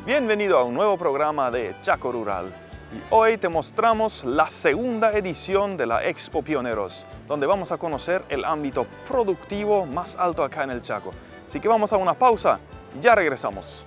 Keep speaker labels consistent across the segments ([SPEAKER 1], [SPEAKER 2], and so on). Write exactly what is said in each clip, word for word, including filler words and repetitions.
[SPEAKER 1] Bienvenido a un nuevo programa de Chaco Rural. Y hoy te mostramos la segunda edición de la Expo Pioneros, donde vamos a conocer el ámbito productivo más alto acá en el Chaco. Así que vamos a una pausa y ya regresamos.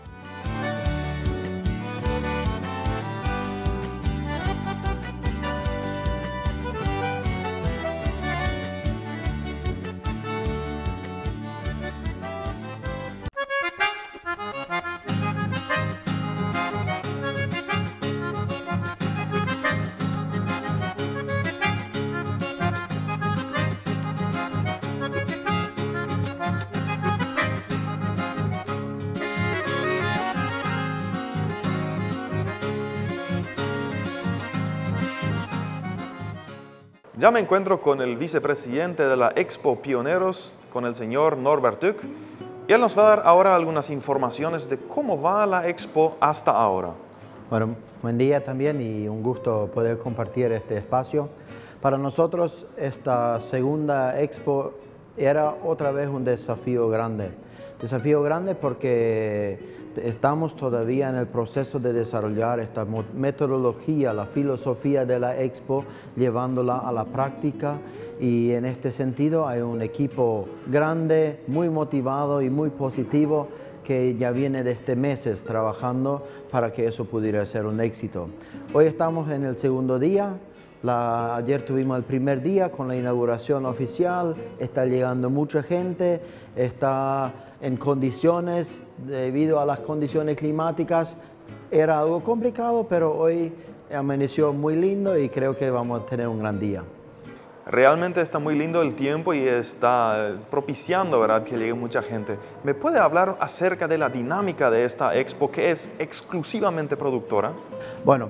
[SPEAKER 1] Ya me encuentro con el vicepresidente de la Expo Pioneros, con el señor Norbert Duck, y él nos va a dar ahora algunas informaciones de cómo va la Expo hasta ahora.
[SPEAKER 2] Bueno, buen día también y un gusto poder compartir este espacio. Para nosotros esta segunda Expo era otra vez un desafío grande. Desafío grande porque estamos todavía en el proceso de desarrollar esta metodología, la filosofía de la Expo, llevándola a la práctica, y en este sentido hay un equipo grande, muy motivado y muy positivo que ya viene desde meses trabajando para que eso pudiera ser un éxito. Hoy estamos en el segundo día. La, ayer tuvimos el primer día con la inauguración oficial, está llegando mucha gente, está en condiciones, debido a las condiciones climáticas, era algo complicado, pero hoy amaneció muy lindo y creo que vamos a tener un gran día.
[SPEAKER 1] Realmente está muy lindo el tiempo y está propiciando, ¿verdad?, que llegue mucha gente. ¿Me puede hablar acerca de la dinámica de esta Expo, que es exclusivamente productora?
[SPEAKER 2] Bueno,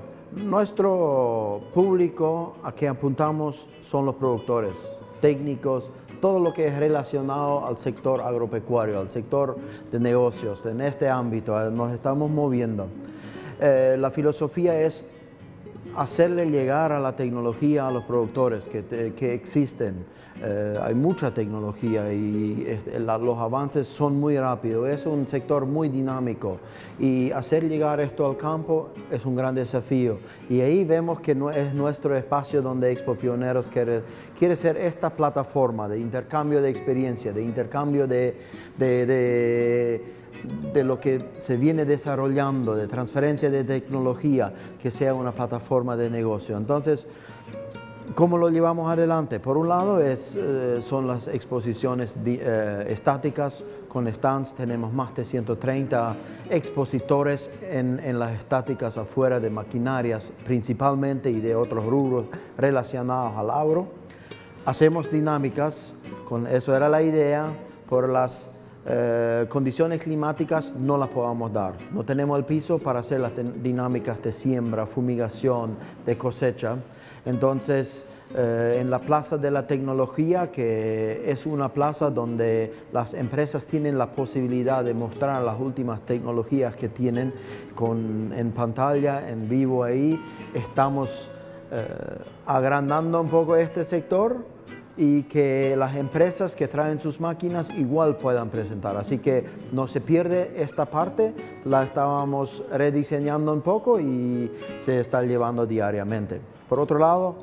[SPEAKER 2] nuestro público a que apuntamos son los productores, técnicos, todo lo que es relacionado al sector agropecuario, al sector de negocios. En este ámbito nos estamos moviendo. Eh, la filosofía es hacerle llegar a la tecnología a los productores que, te, que existen. Eh, hay mucha tecnología y este, la, los avances son muy rápidos. Es un sector muy dinámico y hacer llegar esto al campo es un gran desafío. Y ahí vemos que no, es nuestro espacio donde Expo Pioneros quiere, quiere ser esta plataforma de intercambio de experiencia, de intercambio de, de, de de lo que se viene desarrollando, de transferencia de tecnología, que sea una plataforma de negocio. Entonces, ¿cómo lo llevamos adelante? Por un lado es, eh, son las exposiciones eh, estáticas con stands. Tenemos más de ciento treinta expositores en, en las estáticas afuera, de maquinarias principalmente y de otros rubros relacionados al agro. Hacemos dinámicas, con eso era la idea, por las Eh, condiciones climáticas no las podamos dar. No tenemos el piso para hacer las dinámicas de siembra, fumigación, de cosecha. Entonces, eh, en la Plaza de la Tecnología, que es una plaza donde las empresas tienen la posibilidad de mostrar las últimas tecnologías que tienen con, en pantalla, en vivo ahí, estamos eh, agrandando un poco este sector, y que las empresas que traen sus máquinas igual puedan presentar. Así que no se pierde esta parte, la estábamos rediseñando un poco y se está llevando diariamente. Por otro lado,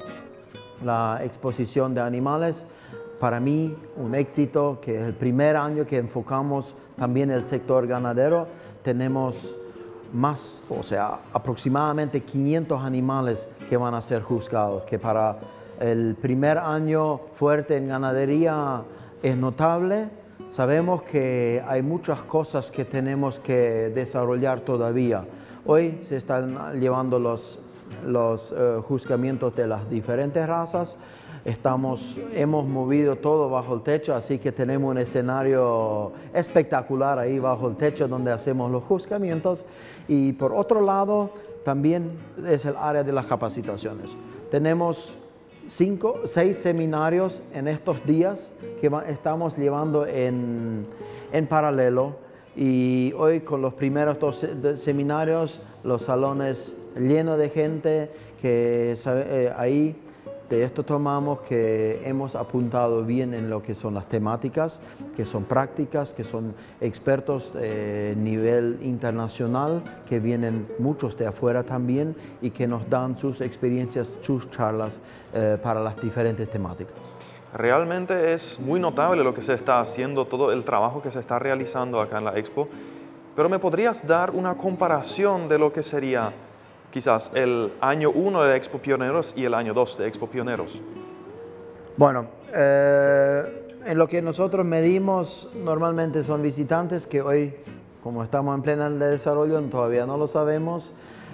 [SPEAKER 2] la exposición de animales, para mí un éxito, que es el primer año que enfocamos también el sector ganadero. Tenemos más, o sea, aproximadamente quinientos animales que van a ser juzgados, que para el primer año fuerte en ganadería es notable. Sabemos que hay muchas cosas que tenemos que desarrollar todavía. Hoy se están llevando los, los uh, juzgamientos de las diferentes razas. Estamos, hemos movido todo bajo el techo, así que tenemos un escenario espectacular ahí bajo el techo donde hacemos los juzgamientos. Y por otro lado, también es el área de las capacitaciones. Tenemos Cinco, seis seminarios en estos días que va, estamos llevando en, en paralelo, y hoy con los primeros dos seminarios, los salones llenos de gente, que eh, ahí De esto tomamos que hemos apuntado bien en lo que son las temáticas, que son prácticas, que son expertos a eh, nivel internacional, que vienen muchos de afuera también y que nos dan sus experiencias, sus charlas eh, para las diferentes temáticas.
[SPEAKER 1] Realmente es muy notable lo que se está haciendo, todo el trabajo que se está realizando acá en la Expo, pero ¿me podrías dar una comparación de lo que sería quizás el año uno de Expo Pioneros y el año dos de Expo Pioneros?
[SPEAKER 2] Bueno, eh, en lo que nosotros medimos normalmente son visitantes que hoy, como estamos en pleno desarrollo, todavía no lo sabemos.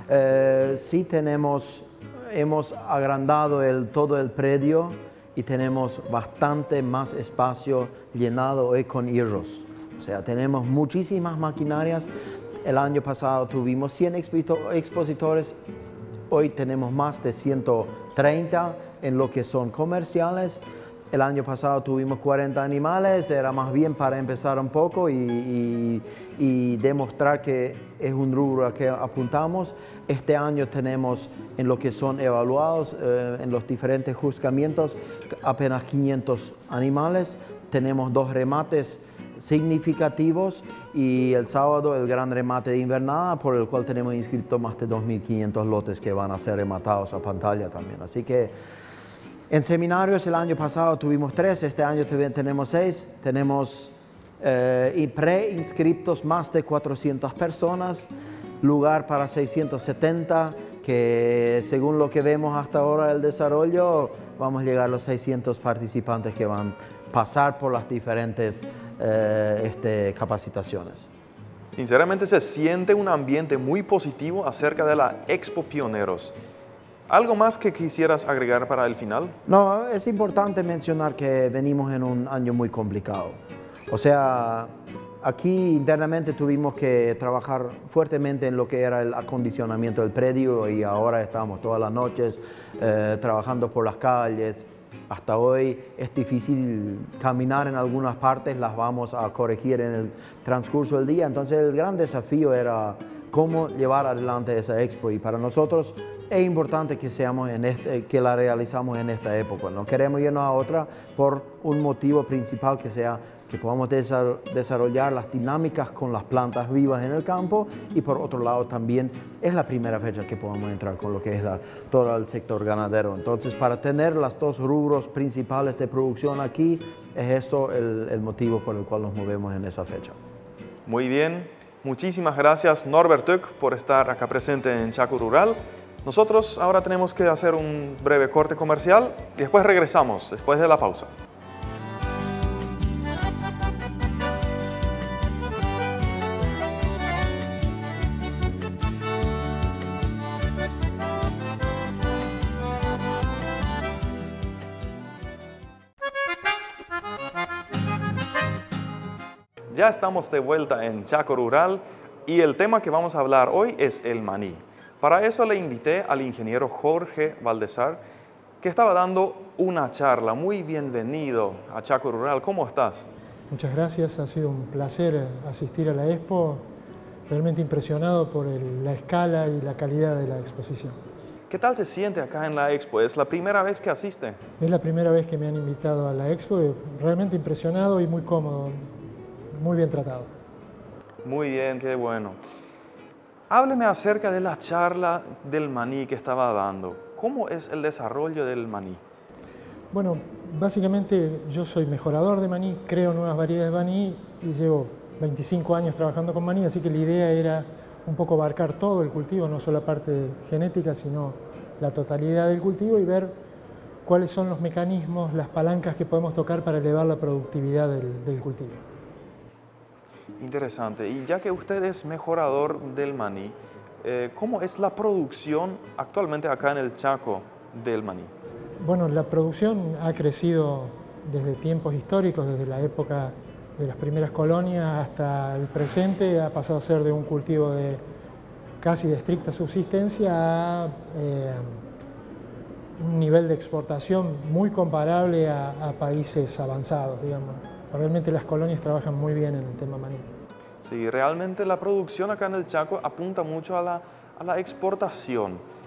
[SPEAKER 2] Eh, sí tenemos, hemos agrandado el, todo el predio y tenemos bastante más espacio llenado hoy con hierros. O sea, tenemos muchísimas maquinarias. El año pasado tuvimos cien expositores, hoy tenemos más de ciento treinta en lo que son comerciales. El año pasado tuvimos cuarenta animales, era más bien para empezar un poco y, y, y demostrar que es un rubro a que apuntamos. Este año tenemos en lo que son evaluados, eh, en los diferentes juzgamientos, apenas quinientos animales. Tenemos dos remates significativos y el sábado el gran remate de invernada por el cual tenemos inscrito más de dos mil quinientos lotes que van a ser rematados a pantalla también. Así que en seminarios el año pasado tuvimos tres, este año tenemos seis, tenemos eh, pre-inscriptos más de cuatrocientas personas, lugar para seiscientos setenta, que según lo que vemos hasta ahora del desarrollo, vamos a llegar a los seiscientos participantes que van a pasar por las diferentes eh, este, capacitaciones.
[SPEAKER 1] Sinceramente se siente un ambiente muy positivo acerca de la Expo Pioneros. ¿Algo más que quisieras agregar para el final?
[SPEAKER 2] No, es importante mencionar que venimos en un año muy complicado. O sea, aquí internamente tuvimos que trabajar fuertemente en lo que era el acondicionamiento del predio y ahora estamos todas las noches eh, trabajando por las calles. Hasta hoy es difícil caminar en algunas partes, las vamos a corregir en el transcurso del día. Entonces el gran desafío era cómo llevar adelante esa expo y para nosotros es importante que, seamos en este, que la realizamos en esta época. No queremos irnos a otra por un motivo principal que sea que podamos desarrollar las dinámicas con las plantas vivas en el campo y por otro lado también es la primera fecha que podamos entrar con lo que es la, todo el sector ganadero. Entonces para tener los dos rubros principales de producción aquí es esto el, el motivo por el cual nos movemos en esa fecha.
[SPEAKER 1] Muy bien, muchísimas gracias Norbert Tück por estar acá presente en Chaco Rural. Nosotros ahora tenemos que hacer un breve corte comercial y después regresamos, después de la pausa. Ya estamos de vuelta en Chaco Rural y el tema que vamos a hablar hoy es el maní. Para eso le invité al ingeniero Jorge Valdezar, que estaba dando una charla. Muy bienvenido a Chaco Rural. ¿Cómo estás?
[SPEAKER 3] Muchas gracias, ha sido un placer asistir a la Expo. Realmente impresionado por el, la escala y la calidad de la exposición.
[SPEAKER 1] ¿Qué tal se siente acá en la Expo? ¿Es la primera vez que asiste?
[SPEAKER 3] Es la primera vez que me han invitado a la Expo. Realmente impresionado y muy cómodo, muy bien tratado.
[SPEAKER 1] Muy bien, qué bueno. Hábleme acerca de la charla del maní que estaba dando. ¿Cómo es el desarrollo del maní?
[SPEAKER 3] Bueno, básicamente yo soy mejorador de maní, creo nuevas variedades de maní y llevo veinticinco años trabajando con maní, así que la idea era un poco abarcar todo el cultivo, no solo la parte genética, sino la totalidad del cultivo y ver cuáles son los mecanismos, las palancas que podemos tocar para elevar la productividad del, del cultivo.
[SPEAKER 1] Interesante. Y ya que usted es mejorador del maní, eh, ¿cómo es la producción actualmente acá en el Chaco del maní?
[SPEAKER 3] Bueno, la producción ha crecido desde tiempos históricos, desde la época de las primeras colonias hasta el presente, ha pasado a ser de un cultivo de casi de estricta subsistencia a eh, un nivel de exportación muy comparable a, a países avanzados, digamos. Realmente las colonias trabajan muy bien en el tema maní.
[SPEAKER 1] Sí, realmente la producción acá en el Chaco apunta mucho a la, a la exportación.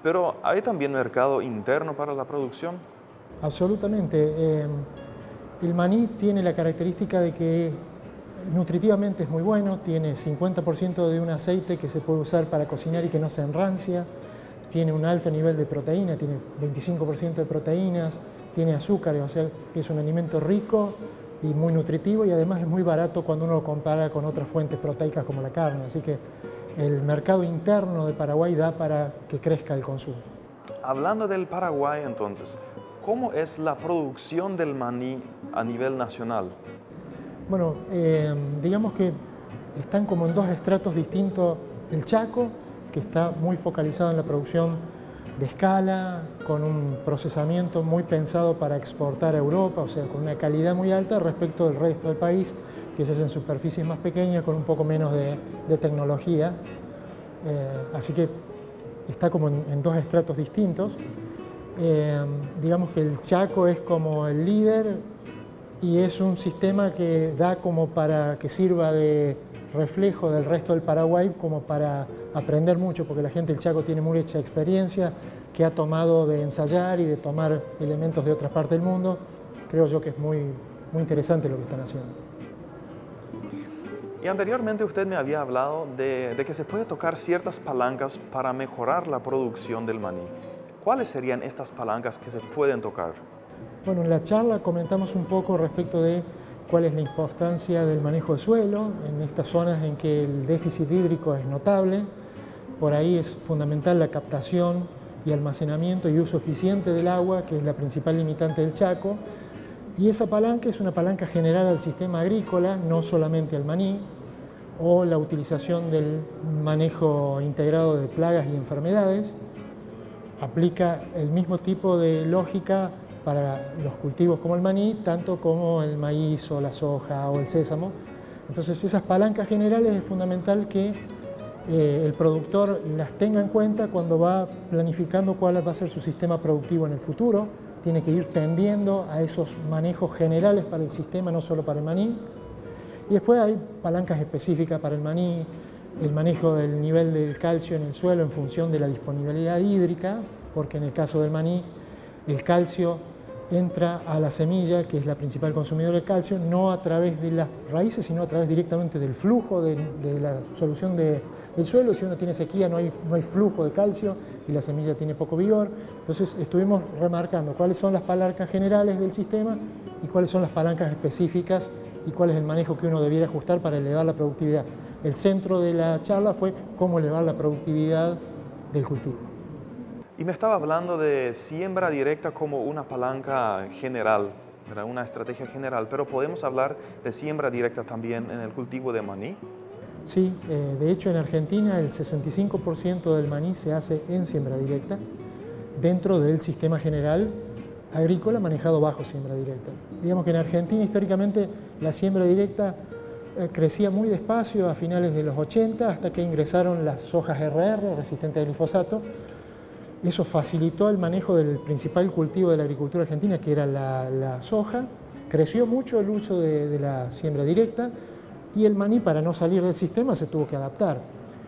[SPEAKER 1] Pero ¿hay también mercado interno para la producción?
[SPEAKER 3] Absolutamente. Eh, el maní tiene la característica de que nutritivamente es muy bueno, tiene cincuenta por ciento de un aceite que se puede usar para cocinar y que no se enrancia, tiene un alto nivel de proteína, tiene veinticinco por ciento de proteínas, tiene azúcares, o sea que es un alimento rico y muy nutritivo y además es muy barato cuando uno lo compara con otras fuentes proteicas como la carne, así que el mercado interno de Paraguay da para que crezca el consumo.
[SPEAKER 1] Hablando del Paraguay entonces, ¿cómo es la producción del maní a nivel nacional?
[SPEAKER 3] Bueno, eh, digamos que están como en dos estratos distintos. El Chaco, que está muy focalizado en la producción de escala, con un procesamiento muy pensado para exportar a Europa, o sea, con una calidad muy alta respecto del resto del país, que se hace en superficies más pequeñas, con un poco menos de, de tecnología. Eh, así que está como en, en dos estratos distintos. Eh, digamos que el Chaco es como el líder y es un sistema que da como para que sirva de reflejo del resto del Paraguay, como para aprender mucho, porque la gente del Chaco tiene mucha experiencia que ha tomado de ensayar y de tomar elementos de otras partes del mundo. Creo yo que es muy, muy interesante lo que están haciendo.
[SPEAKER 1] Y anteriormente usted me había hablado de, de que se puede tocar ciertas palancas para mejorar la producción del maní. ¿Cuáles serían estas palancas que se pueden tocar?
[SPEAKER 3] Bueno, en la charla comentamos un poco respecto de cuál es la importancia del manejo de suelo en estas zonas en que el déficit hídrico es notable. Por ahí es fundamental la captación y almacenamiento y uso eficiente del agua, que es la principal limitante del Chaco. Y esa palanca es una palanca general al sistema agrícola, no solamente al maní, o la utilización del manejo integrado de plagas y enfermedades. Aplica el mismo tipo de lógica para los cultivos como el maní, tanto como el maíz o la soja o el sésamo. Entonces esas palancas generales es fundamental que eh, el productor las tenga en cuenta cuando va planificando cuál va a ser su sistema productivo en el futuro. Tiene que ir tendiendo a esos manejos generales para el sistema, no solo para el maní. Y después hay palancas específicas para el maní, el manejo del nivel del calcio en el suelo en función de la disponibilidad hídrica, porque en el caso del maní el calcio entra a la semilla, que es la principal consumidora de calcio, no a través de las raíces, sino a través directamente del flujo de, de la solución de, del suelo. Si uno tiene sequía no hay, no hay flujo de calcio y la semilla tiene poco vigor. Entonces estuvimos remarcando cuáles son las palancas generales del sistema y cuáles son las palancas específicas y cuál es el manejo que uno debiera ajustar para elevar la productividad. El centro de la charla fue cómo elevar la productividad del cultivo.
[SPEAKER 1] Y me estaba hablando de siembra directa como una palanca general, ¿verdad? Una estrategia general, pero ¿podemos hablar de siembra directa también en el cultivo de maní?
[SPEAKER 3] Sí, eh, de hecho en Argentina el sesenta y cinco por ciento del maní se hace en siembra directa dentro del sistema general agrícola manejado bajo siembra directa. Digamos que en Argentina históricamente la siembra directa eh, crecía muy despacio a finales de los ochenta hasta que ingresaron las sojas erre erre resistentes al glifosato. Eso facilitó el manejo del principal cultivo de la agricultura argentina, que era la, la soja. Creció mucho el uso de, de la siembra directa y el maní, para no salir del sistema, se tuvo que adaptar.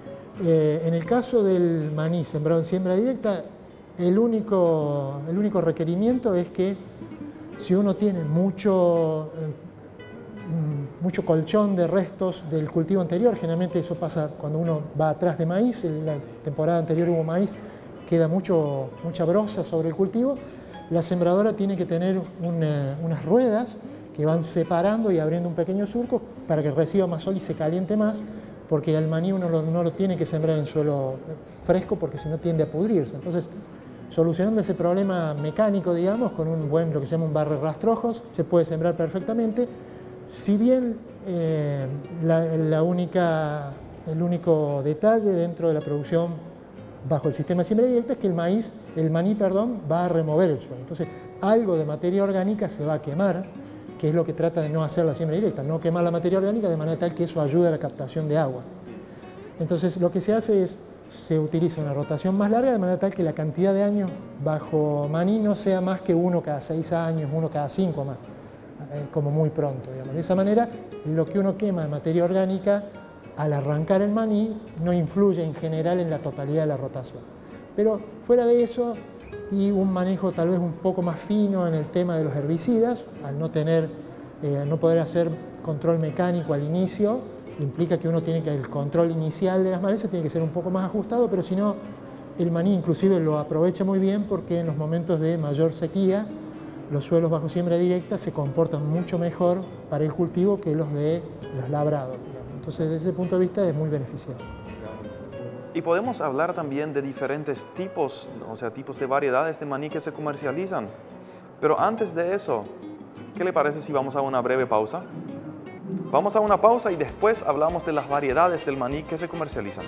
[SPEAKER 3] Eh, en el caso del maní sembrado en siembra directa, el único, el único requerimiento es que si uno tiene mucho, eh, mucho colchón de restos del cultivo anterior, generalmente eso pasa cuando uno va atrás de maíz, en la temporada anterior hubo maíz, queda mucho, mucha brosa sobre el cultivo, la sembradora tiene que tener una, unas ruedas que van separando y abriendo un pequeño surco para que reciba más sol y se caliente más, porque el maní uno lo, no lo tiene que sembrar en suelo fresco porque si no tiende a pudrirse. Entonces, solucionando ese problema mecánico, digamos, con un buen, lo que se llama un barre rastrojos, se puede sembrar perfectamente, si bien eh, la, la única, el único detalle dentro de la producción bajo el sistema de siembra directa es que el maíz, el maní, perdón, va a remover el suelo. Entonces, algo de materia orgánica se va a quemar, que es lo que trata de no hacer la siembra directa, no quemar la materia orgánica de manera tal que eso ayude a la captación de agua. Entonces, lo que se hace es, se utiliza una rotación más larga de manera tal que la cantidad de años bajo maní no sea más que uno cada seis años, uno cada cinco más, como muy pronto, digamos. De esa manera, lo que uno quema de materia orgánica al arrancar el maní no influye en general en la totalidad de la rotación. Pero fuera de eso, y un manejo tal vez un poco más fino en el tema de los herbicidas, al no tener, eh, no poder hacer control mecánico al inicio, implica que uno tiene que, el control inicial de las malezas tiene que ser un poco más ajustado, pero si no, el maní inclusive lo aprovecha muy bien porque en los momentos de mayor sequía, los suelos bajo siembra directa se comportan mucho mejor para el cultivo que los de los labrados, digamos. Entonces, desde ese punto de vista es muy beneficioso.
[SPEAKER 1] Y podemos hablar también de diferentes tipos, o sea, tipos de variedades de maní que se comercializan. Pero antes de eso, ¿qué le parece si vamos a una breve pausa? Vamos a una pausa y después hablamos de las variedades del maní que se comercializan.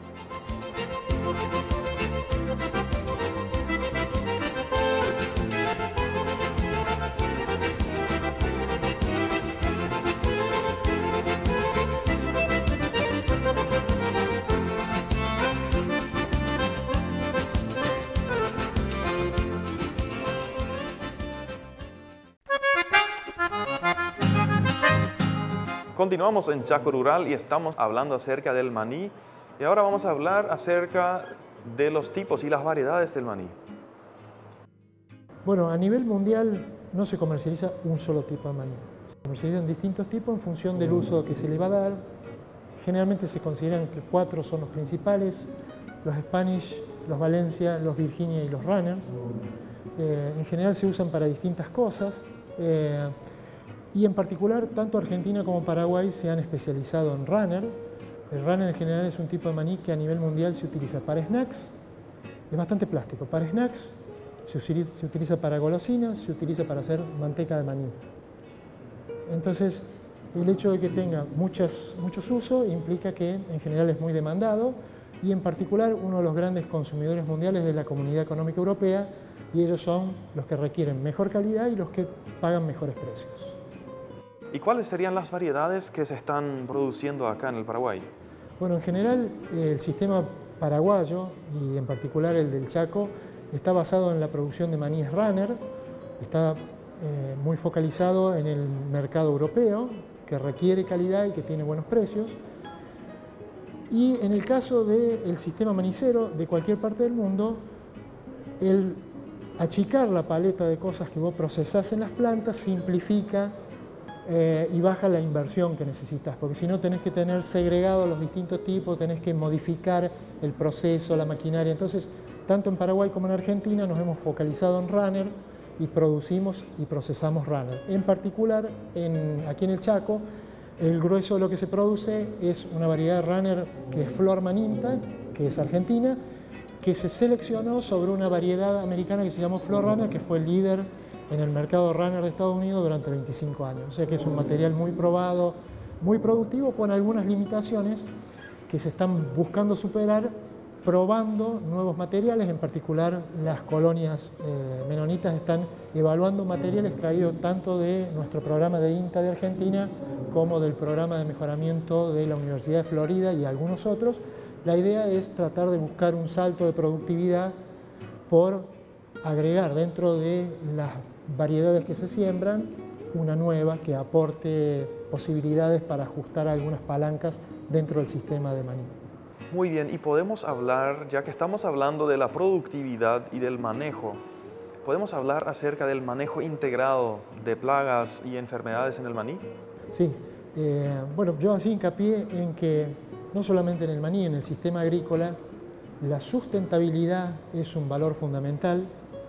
[SPEAKER 1] Continuamos en Chaco Rural y estamos hablando acerca del maní y ahora vamos a hablar acerca de los tipos y las variedades del maní.
[SPEAKER 3] Bueno, a nivel mundial no se comercializa un solo tipo de maní. Se comercializan distintos tipos en función del uso que se le va a dar. Generalmente se consideran que cuatro son los principales: los Spanish, los Valencia, los Virginia y los Runners. Eh, en general se usan para distintas cosas. Eh, Y en particular, tanto Argentina como Paraguay se han especializado en runner. El runner en general es un tipo de maní que a nivel mundial se utiliza para snacks. Es bastante plástico. Para snacks se utiliza, se utiliza para golosinas, se utiliza para hacer manteca de maní. Entonces, el hecho de que tenga muchas, muchos usos implica que en general es muy demandado y en particular uno de los grandes consumidores mundiales es la Comunidad Económica Europea y ellos son los que requieren mejor calidad y los que pagan mejores precios.
[SPEAKER 1] ¿Y cuáles serían las variedades que se están produciendo acá en el Paraguay?
[SPEAKER 3] Bueno, en general el sistema paraguayo y en particular el del Chaco está basado en la producción de maníes runner, está eh, muy focalizado en el mercado europeo que requiere calidad y que tiene buenos precios. Y en el caso del sistema manicero de cualquier parte del mundo, el achicar la paleta de cosas que vos procesás en las plantas simplifica Eh, y baja la inversión que necesitas, porque si no tenés que tener segregados los distintos tipos, tenés que modificar el proceso, la maquinaria. Entonces, tanto en Paraguay como en Argentina nos hemos focalizado en runner y producimos y procesamos runner. En particular, en, aquí en el Chaco, el grueso de lo que se produce es una variedad de runner que es Flor Maninta, que es argentina, que se seleccionó sobre una variedad americana que se llamó Flor Runner, que fue el líder en el mercado runner de Estados Unidos durante veinticinco años. O sea que es un material muy probado, muy productivo, con algunas limitaciones que se están buscando superar, probando nuevos materiales. En particular, las colonias eh, menonitas están evaluando materiales traídos tanto de nuestro programa de INTA de Argentina como del programa de mejoramiento de la Universidad de Florida y algunos otros. La idea es tratar de buscar un salto de productividad por agregar dentro de las variedades que se siembran una nueva que aporte posibilidades para ajustar algunas palancas dentro del sistema de maní.
[SPEAKER 1] Muy bien, y podemos hablar, ya que estamos hablando de la productividad y del manejo, ¿podemos hablar acerca del manejo integrado de plagas y enfermedades en el maní?
[SPEAKER 3] Sí, eh, bueno, yo hacía hincapié en que no solamente en el maní, en el sistema agrícola, la sustentabilidad es un valor fundamental.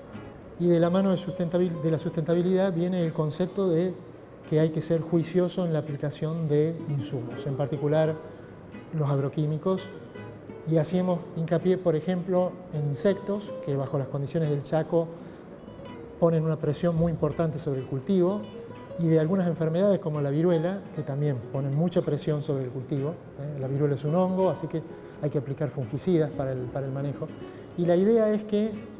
[SPEAKER 3] Y de la mano de, sustentabil- de la sustentabilidad viene el concepto de que hay que ser juicioso en la aplicación de insumos, en particular los agroquímicos. Y hacíamos hincapié, por ejemplo, en insectos, que bajo las condiciones del Chaco ponen una presión muy importante sobre el cultivo, y de algunas enfermedades como la viruela, que también ponen mucha presión sobre el cultivo. ¿eh? La viruela es un hongo, así que hay que aplicar fungicidas para el, para el manejo. Y la idea es que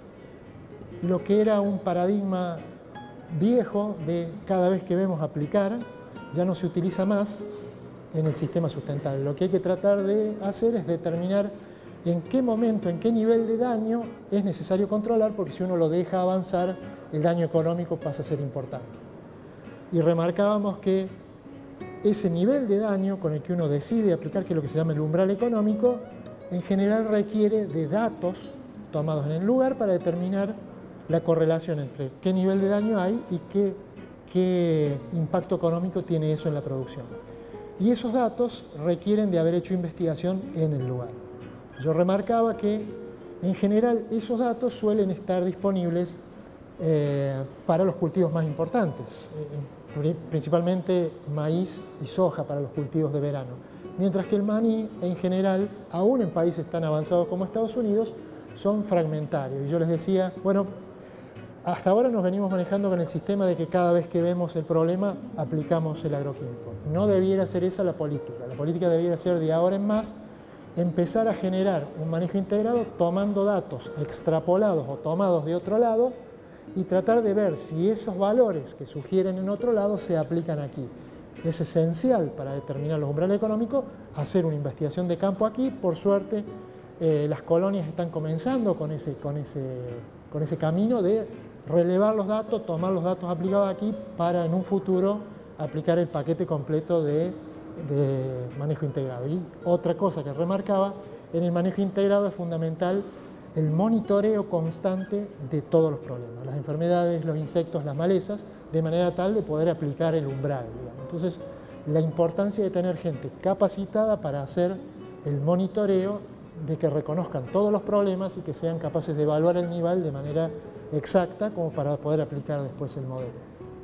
[SPEAKER 3] lo que era un paradigma viejo de cada vez que vemos aplicar, ya no se utiliza más en el sistema sustentable. Lo que hay que tratar de hacer es determinar en qué momento, en qué nivel de daño es necesario controlar, porque si uno lo deja avanzar, el daño económico pasa a ser importante. Y remarcábamos que ese nivel de daño con el que uno decide aplicar, que es lo que se llama el umbral económico, en general requiere de datos tomados en el lugar para determinar la correlación entre qué nivel de daño hay y qué, qué impacto económico tiene eso en la producción. Y esos datos requieren de haber hecho investigación en el lugar. Yo remarcaba que en general esos datos suelen estar disponibles eh, para los cultivos más importantes, eh, principalmente maíz y soja para los cultivos de verano, mientras que el maní en general, aún en países tan avanzados como Estados Unidos, son fragmentarios. Y yo les decía, bueno, hasta ahora nos venimos manejando con el sistema de que cada vez que vemos el problema aplicamos el agroquímico. No debiera ser esa la política. La política debiera ser de ahora en más empezar a generar un manejo integrado tomando datos extrapolados o tomados de otro lado y tratar de ver si esos valores que sugieren en otro lado se aplican aquí. Es esencial para determinar los umbrales económicos hacer una investigación de campo aquí. Por suerte, eh, las colonias están comenzando con ese, con, ese, con ese camino de relevar los datos, tomar los datos aplicados aquí para en un futuro aplicar el paquete completo de, de manejo integrado. Y otra cosa que remarcaba, en el manejo integrado es fundamental el monitoreo constante de todos los problemas, las enfermedades, los insectos, las malezas, de manera tal de poder aplicar el umbral, digamos. Entonces, la importancia de tener gente capacitada para hacer el monitoreo, de que reconozcan todos los problemas y que sean capaces de evaluar el nivel de manera exacta como para poder aplicar después el modelo.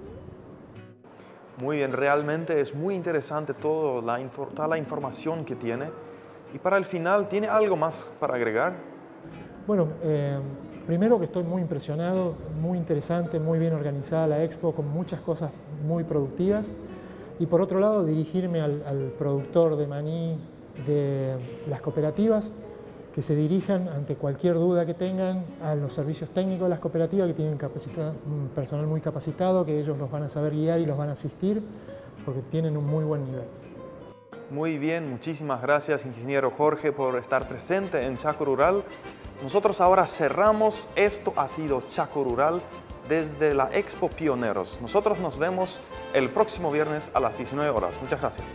[SPEAKER 1] Muy bien, realmente es muy interesante todo la, toda la información que tiene. Y para el final, ¿tiene algo más para agregar?
[SPEAKER 3] Bueno, eh, primero que estoy muy impresionado, muy interesante, muy bien organizada la expo, con muchas cosas muy productivas. Y por otro lado, dirigirme al, al productor de maní de las cooperativas, que se dirijan ante cualquier duda que tengan a los servicios técnicos de las cooperativas, que tienen un personal muy capacitado, que ellos los van a saber guiar y los van a asistir, porque tienen un muy buen nivel.
[SPEAKER 1] Muy bien, muchísimas gracias, ingeniero Jorge, por estar presente en Chaco Rural. Nosotros ahora cerramos. Esto ha sido Chaco Rural desde la Expo Pioneros. Nosotros nos vemos el próximo viernes a las diecinueve horas. Muchas gracias.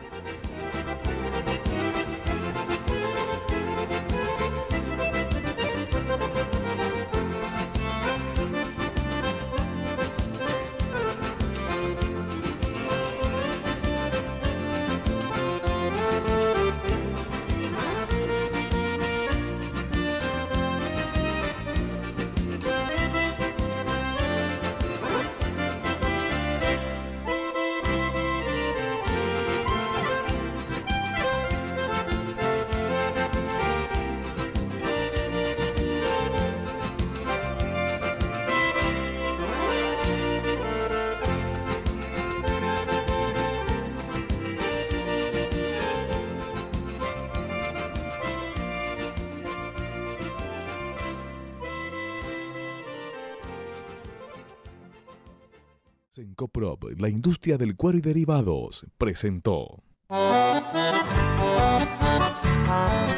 [SPEAKER 4] Sencoprop, la industria del cuero y derivados, presentó.